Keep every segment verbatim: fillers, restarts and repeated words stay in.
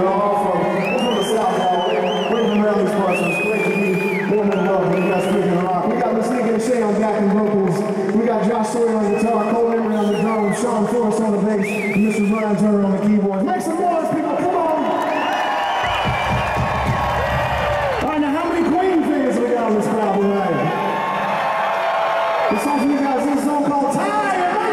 y'all. All from, we're from the South, y'all. We're from around these parts, so it's great to be more than welcome. You guys freaking rock. We got Miss Nikki and Shay on back and vocals. We got Josh Sawyer on guitar, Cole Emery on the drums, Sean Forrest on the bass, and Mister Ryan Turner on the keyboards. Make some noise, people. Come on. All right, now how many Queen fans we got on this crowd tonight? This song for you guys is a song called Tired.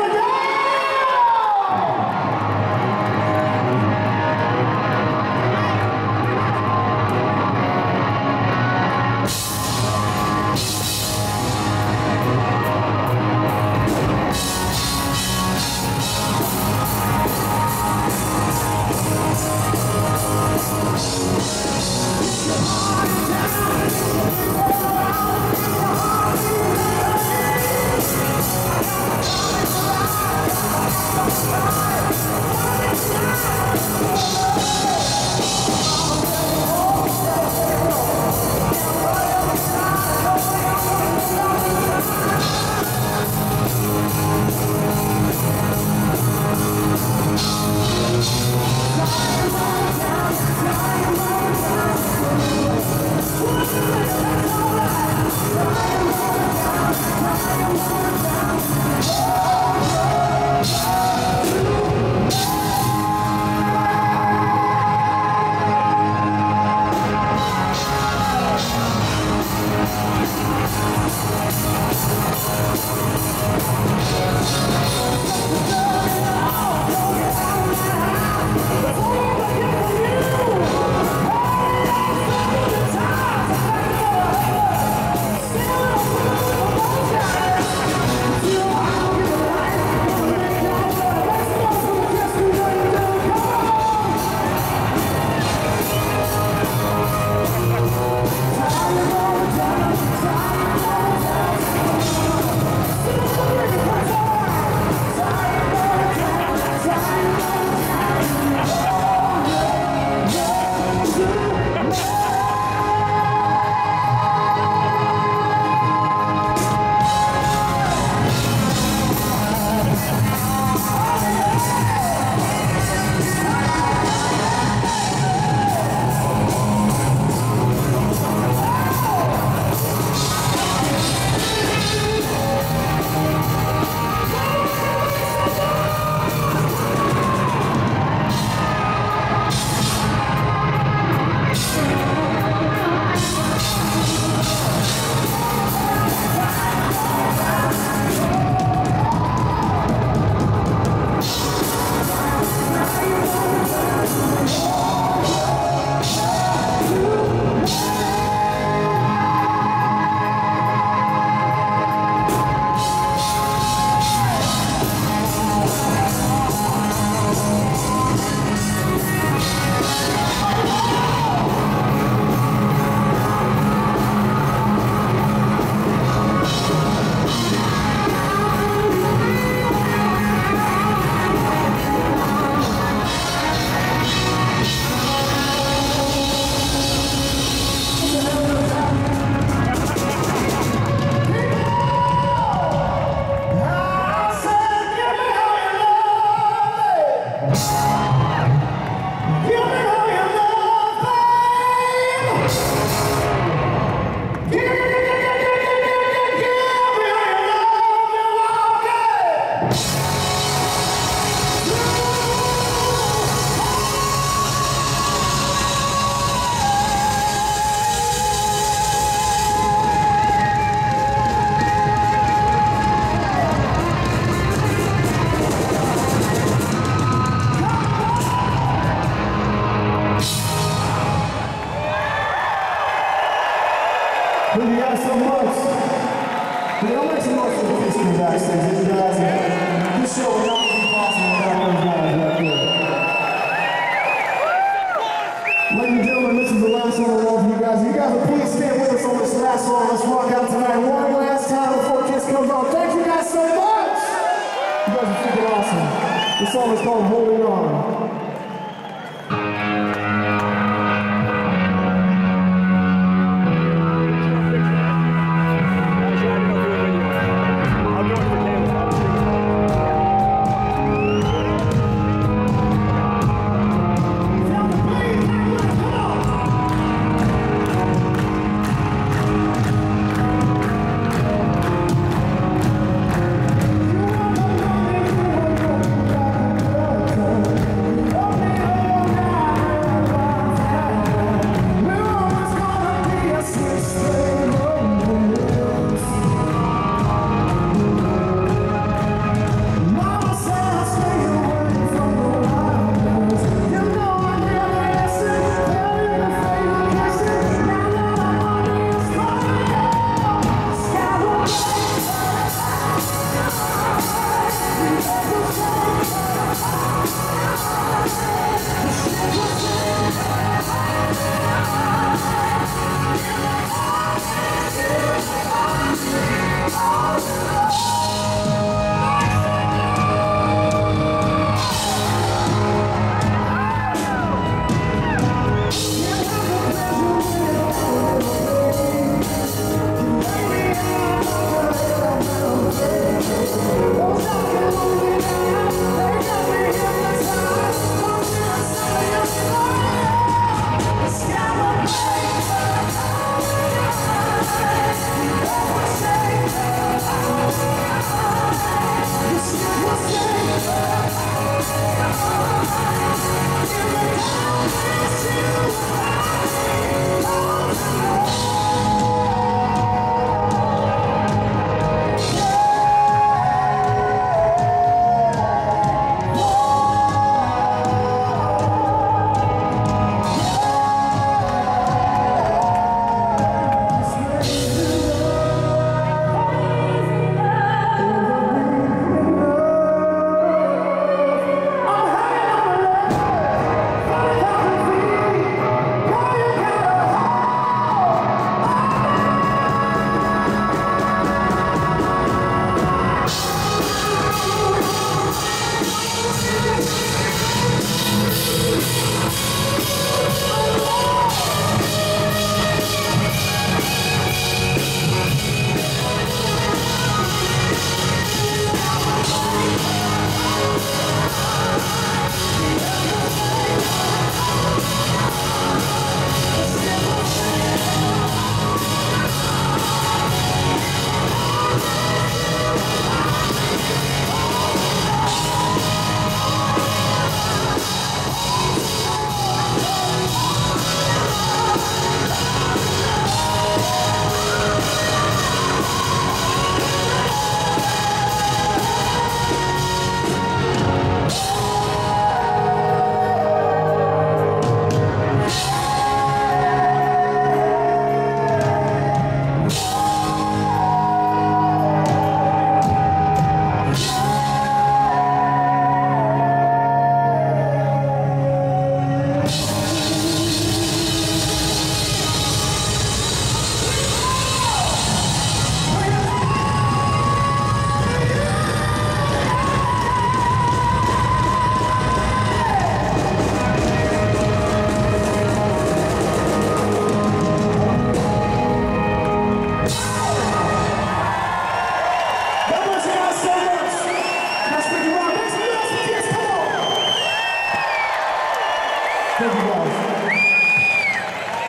Thank you guys so much. Hey, I'll make some noise for the kids in the backstage. You guys, this show would not be possible without those guys right there. Ladies and gentlemen, this is the last song I want for you guys. You guys will please stand with us on this last song. Let's rock out tonight one last time before Kiss comes on. Thank you guys so much. You guys are freaking awesome. This song is called Holding On.